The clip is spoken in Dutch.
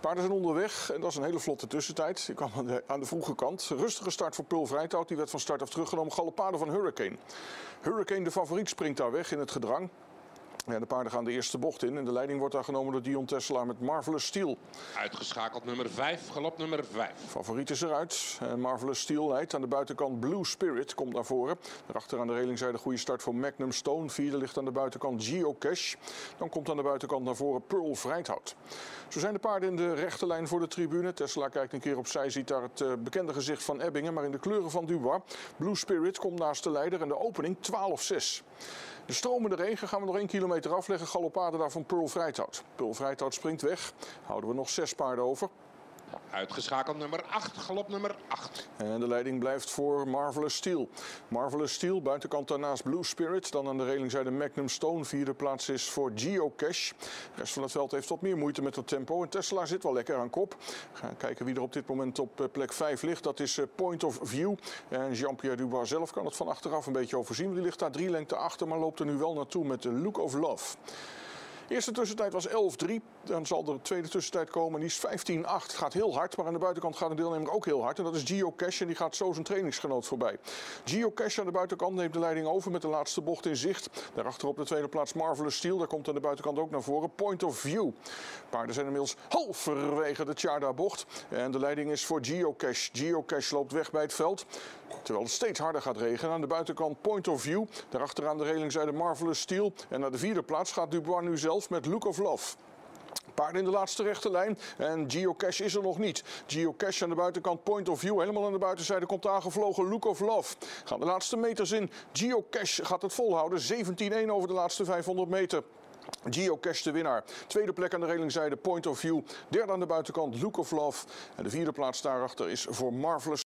Paarden zijn onderweg en dat is een hele vlotte tussentijd. Die kwam aan de vroege kant. Rustige start voor Pearl Vrijthout. Die werd van start af teruggenomen. Galopade van Hurricane. Hurricane, de favoriet, springt daar weg in het gedrang. Ja, de paarden gaan de eerste bocht in en de leiding wordt daar genomen door Dion Tesselaar met Marvelous Steel. Uitgeschakeld nummer 5, galop nummer 5. Favoriet is eruit. Marvelous Steel leidt. Aan de buitenkant Blue Spirit komt naar voren. Daarachter aan de relingzijde goede start voor Magnum Stone. Vierde ligt aan de buitenkant Geocache. Dan komt aan de buitenkant naar voren Pearl Vrijthout. Zo zijn de paarden in de rechte lijn voor de tribune. Tesselaar kijkt een keer opzij, ziet daar het bekende gezicht van Ebbingen, maar in de kleuren van Dubois. Blue Spirit komt naast de leider en de opening 12-6. De stromende regen gaan we nog 1 kilometer afleggen. Galopade daar van Pearl Vrijthout. Pearl Vrijthout springt weg. Houden we nog 6 paarden over. Uitgeschakeld nummer 8, galop nummer 8. En de leiding blijft voor Marvelous Steel. Marvelous Steel, buitenkant daarnaast Blue Spirit. Dan aan de relingzijde Magnum Stone. Vierde plaats is voor Geocache. De rest van het veld heeft wat meer moeite met het tempo. En Tesselaar zit wel lekker aan kop. We gaan kijken wie er op dit moment op plek 5 ligt. Dat is Point of View. En Jean-Pierre Dubois zelf kan het van achteraf een beetje overzien. Die ligt daar 3 lengte achter, maar loopt er nu wel naartoe met de Look of Love. De eerste tussentijd was 11-3. Dan zal de tweede tussentijd komen. Die is 15-8. Gaat heel hard. Maar aan de buitenkant gaat een deelnemer ook heel hard. En dat is Geocache. En die gaat zo zijn trainingsgenoot voorbij. Geocache aan de buitenkant neemt de leiding over met de laatste bocht in zicht. Daarachter op de tweede plaats Marvelous Steel. Daar komt aan de buitenkant ook naar voren Point of View. Paarden zijn inmiddels halverwege de Tjarda-bocht. En de leiding is voor Geocache. Geocache loopt weg bij het veld. Terwijl het steeds harder gaat regenen. Aan de buitenkant Point of View. Daarachter aan de relingzijde Marvelous Steel. En naar de vierde plaats gaat Dubois nu zelf met Look of Love. Paarden in de laatste rechte lijn en Geocache is er nog niet. Geocache aan de buitenkant Point of View. Helemaal aan de buitenzijde komt aangevlogen Look of Love. Gaan de laatste meters in. Geocache gaat het volhouden. 17-1 over de laatste 500 meter. Geocache de winnaar. Tweede plek aan de relingzijde Point of View. Derde aan de buitenkant Look of Love. En de vierde plaats daarachter is voor Marvelous.